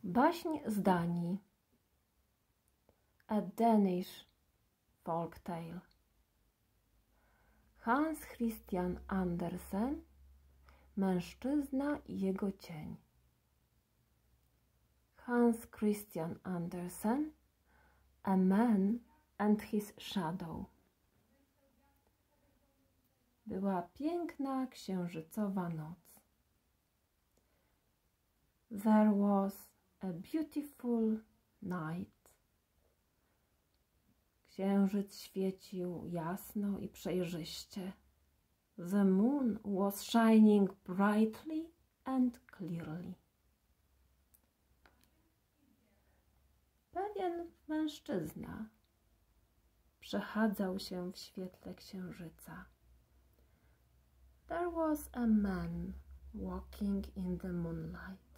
Baśń z Danii. A Danish folk tale. Hans Christian Andersen, Mężczyzna i jego cień. Hans Christian Andersen, A Man and His Shadow. Była piękna księżycowa noc. There was a beautiful night. Księżyc świecił jasno i przejrzyście. The moon was shining brightly and clearly. Pewien mężczyzna przechadzał się w świetle księżyca. There was a man walking in the moonlight.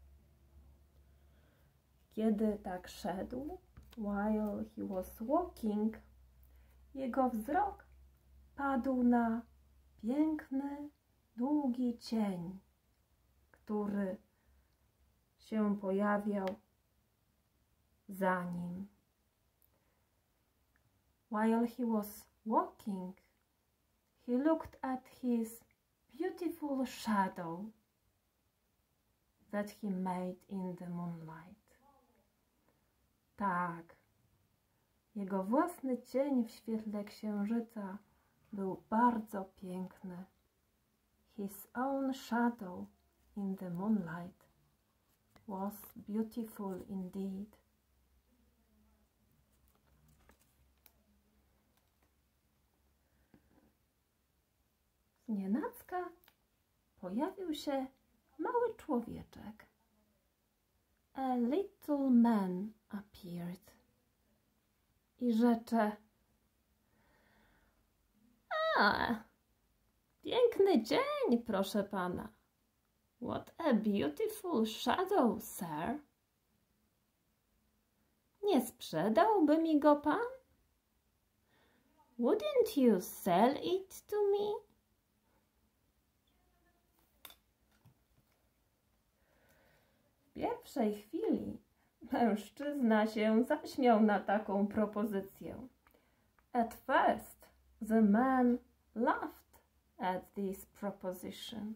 Kiedy tak szedł, while he was walking, jego wzrok padł na piękny, długi cień, który się pojawiał za nim. While he was walking, he looked at his beautiful shadow that he made in the moonlight. Tak, jego własny cień w świetle księżyca był bardzo piękny. His own shadow in the moonlight was beautiful indeed. Znienacka pojawił się mały człowieczek. A little man appeared. I rzecze: piękny dzień, proszę pana. What a beautiful shadow, sir. Nie sprzedałby mi go pan? Wouldn't you sell it to me? W pierwszej chwili mężczyzna się zaśmiał na taką propozycję. At first, the man laughed at this proposition.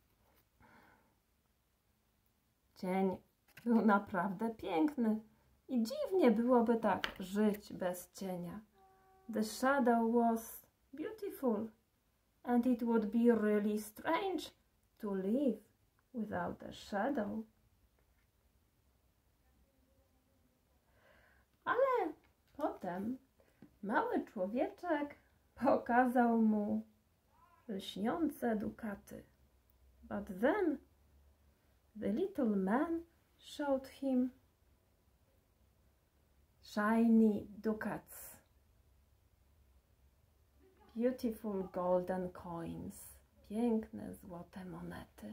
Cień był naprawdę piękny i dziwnie byłoby tak żyć bez cienia. The shadow was beautiful and it would be really strange to live without a shadow. Ale potem mały człowieczek pokazał mu lśniące dukaty. But then the little man showed him shiny ducats, beautiful golden coins, piękne złote monety.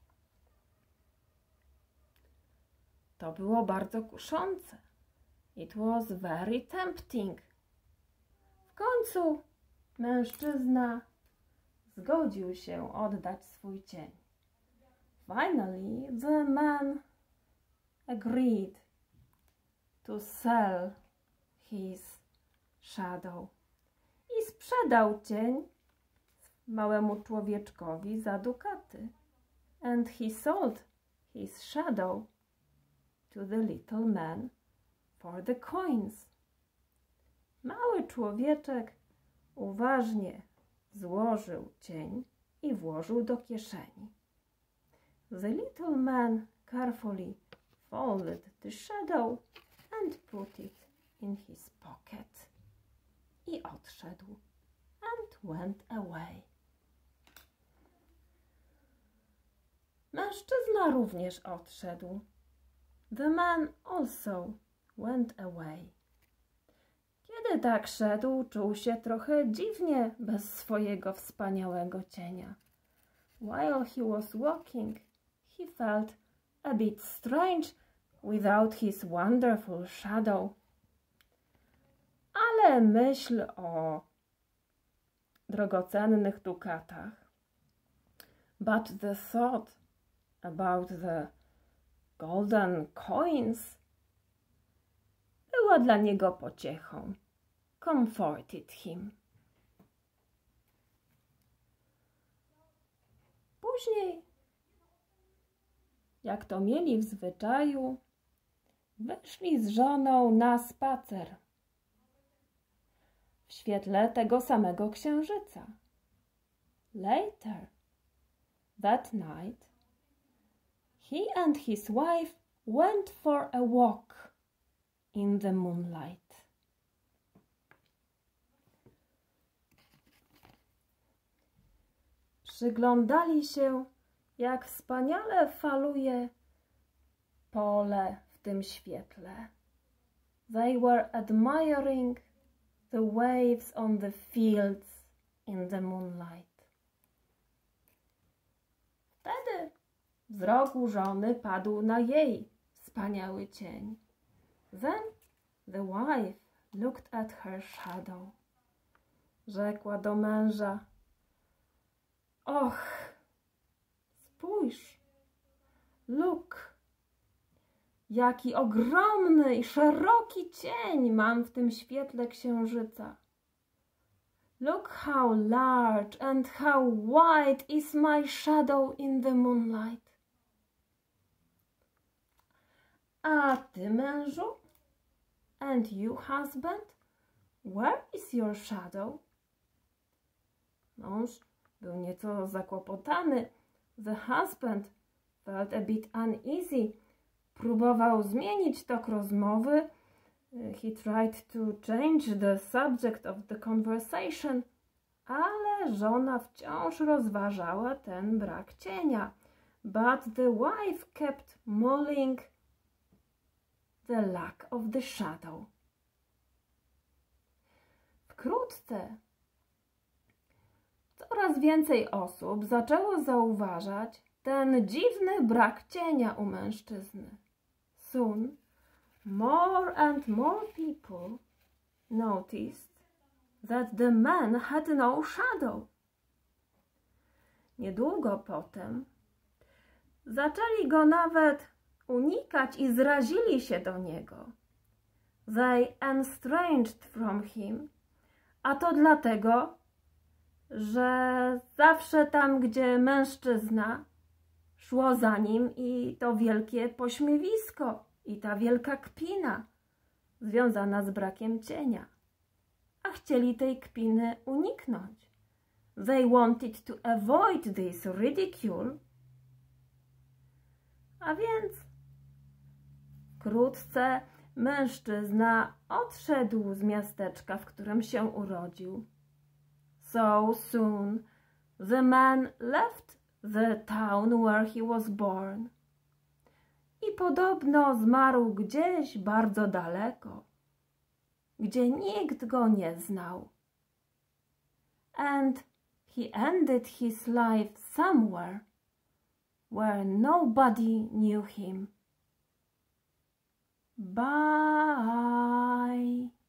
To było bardzo kuszące. It was very tempting. W końcu mężczyzna zgodził się oddać swój cień. Finally, the man agreed to sell his shadow. I sprzedał cień małemu człowieczkowi za dukaty. And he sold his shadow to the little man for the coins. Mały człowieczek uważnie złożył cień i włożył do kieszeni. The little man carefully folded the shadow and put it in his pocket. I odszedł. And went away. Mężczyzna również odszedł. The man also went away. Kiedy tak szedł, czuł się trochę dziwnie bez swojego wspaniałego cienia. While he was walking, he felt a bit strange without his wonderful shadow. Ale myśl o drogocennych dukatach. But the thought about the golden coins była dla niego pociechą. Comforted him. Później, jak to mieli w zwyczaju, wyszli z żoną na spacer w świetle tego samego księżyca. Later that night, he and his wife went for a walk in the moonlight. Przyglądali się, jak wspaniale faluje pole w tym świetle. They were admiring the waves on the fields in the moonlight. Wtedy wzrok u żony padł na jej wspaniały cień. Then the wife looked at her shadow. Rzekła do męża: Och, spójrz, look, jaki ogromny i szeroki cień mam w tym świetle księżyca. Look how large and how wide is my shadow in the moonlight. A ty, mężu? And you, husband? Where is your shadow? Mąż był nieco zakłopotany. The husband felt a bit uneasy. Próbował zmienić tok rozmowy. He tried to change the subject of the conversation, ale żona wciąż rozważała ten brak cienia. But the wife kept mulling the lack of the shadow. Wkrótce coraz więcej osób zaczęło zauważać ten dziwny brak cienia u mężczyzny. Soon, more and more people noticed that the man had no shadow. Niedługo potem zaczęli go nawet unikać i zrazili się do niego. They estranged from him, a to dlatego, że zawsze tam, gdzie mężczyzna, szło za nim i to wielkie pośmiewisko i ta wielka kpina związana z brakiem cienia. A chcieli tej kpiny uniknąć. They wanted to avoid this ridicule. A więc wkrótce mężczyzna odszedł z miasteczka, w którym się urodził. So soon the man left the town where he was born. I podobno zmarł gdzieś bardzo daleko, gdzie nikt go nie znał. And he ended his life somewhere where nobody knew him. Bye.